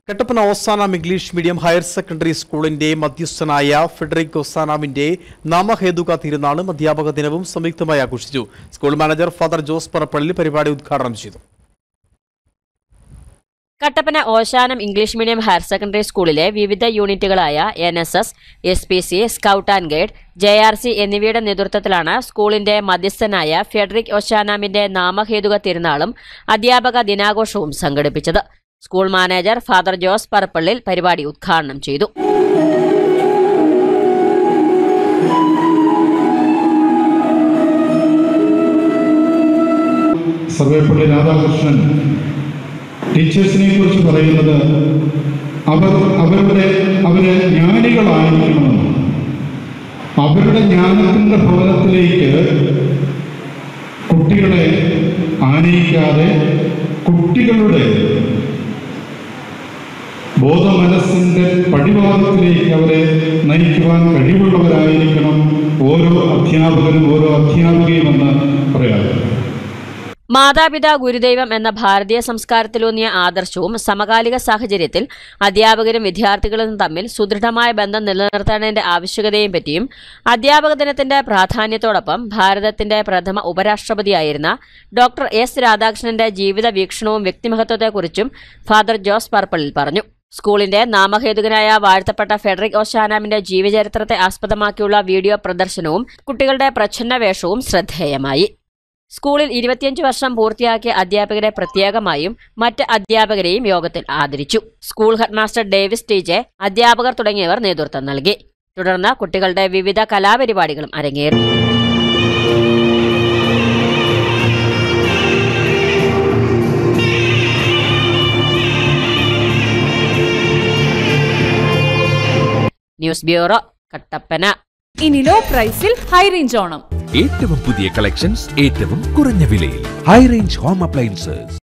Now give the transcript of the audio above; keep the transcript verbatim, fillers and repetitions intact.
Kattappana Ozanam English medium higher secondary സ്കൂളിന്റെ മധ്യസ്ഥനായ Federico ഓസാനാമിന്റെ നാമഹേതുക തിരുനാളും അധ്യാപക ദിനവും സംയുക്തമായി ആഘോഷിച്ചു. School manager father Jose Parappally പരിപാടി ഉദ്ഘാടനം ചെയ്തു. Kattappana Ozanam English medium higher secondary സ്കൂളിലെ വിവിധ യൂണിറ്റുകളായ N S S, S P C, scout and guide, J R C എന്നിവയുടെ നേതൃത്വത്തിലാണ് സ്കൂളിന്റെ മധ്യസ്ഥനായ ഫെഡറിക് ഓശാനാമിന്റെ നാമഹേതുക തിരുനാളും അധ്യാപക ദിനാഘോഷവും സംഘടിപ്പിച്ചത്. School manager father Jose Parappallil പരിപാടി ഉദ്ഘാടനം ചെയ്തു. സർവേപ്പള്ളി രാധാകൃഷ്ണൻ ടീച്ചേഴ്സിനെ കുറിച്ച് പറയുന്നത് അവർ അവരുടെ അവരെ ജ്ഞാനികളായിരിക്കണമെന്ന്, അവരുടെ ജ്ഞാനത്തിൻ്റെ ഭവനത്തിലേക്ക് കുട്ടികളെ ആനയിക്കാതെ കുട്ടികളുടെ ബോധമനസ്സിൻ്റെ പടിവാദത്തിലേക്ക് അവരെ നയിക്കുവാൻ കഴിവുള്ളവരായിരിക്കണം ഓരോ അധ്യാപകനും ഓരോ അധ്യാപികയുമെന്ന് പറയാറുണ്ട്. മാതാപിതാ ഗുരുദൈവം എന്ന ഭാരതീയ സംസ്കാരത്തിലൂന്നിയ ആദർശവും സമകാലിക സാഹചര്യത്തിൽ അധ്യാപകരും വിദ്യാർത്ഥികളും തമ്മിൽ സുദൃഢമായ ബന്ധം നിലനിർത്തേണ്ടതിന്റെ ആവശ്യകതയും പറ്റിയും അധ്യാപക ദിനത്തിന്റെ പ്രാധാന്യത്തോടൊപ്പം ഭാരതത്തിന്റെ പ്രഥമ ഉപരാഷ്ട്രപതിയായിരുന്ന ഡോക്ടർ എസ് രാധാകൃഷ്ണന്റെ ജീവിത വീക്ഷണവും വ്യക്തിമഹത്വത്തെക്കുറിച്ചും ഫാദർ ജോസ് പറപ്പള്ളിൽ പറഞ്ഞു. സ്കൂളിന്റെ നാമഹേതുകനായ വാഴ്ത്തപ്പെട്ട ഫെഡറിക് ഓശാനാമിന്റെ ജീവചരിത്രത്തെ ആസ്പദമാക്കിയുള്ള വീഡിയോ പ്രദർശനവും കുട്ടികളുടെ പ്രച്ഛന്ന വേഷവും ശ്രദ്ധേയമായി. സ്കൂളിൽ ഇരുപത്തിയഞ്ച് വർഷം പൂർത്തിയാക്കിയ അധ്യാപകരെ പ്രത്യേകമായും മറ്റ് അധ്യാപകരെയും യോഗത്തിൽ ആദരിച്ചു. School headmaster Davis T J, അധ്യാപകർ തുടങ്ങിയവർ നേതൃത്വം നൽകി. തുടർന്ന് കുട്ടികളുടെ വിവിധ കലാപരിപാടികളും അരങ്ങേറി. News bureau, Kattappana. ഇനി ലോ പ്രൈസിൽ ഹൈ റേഞ്ച് ഓണം. ഏറ്റവും പുതിയ കളക്ഷൻസ് ഏറ്റവും കുറഞ്ഞ വിലയിൽ. High range home appliances.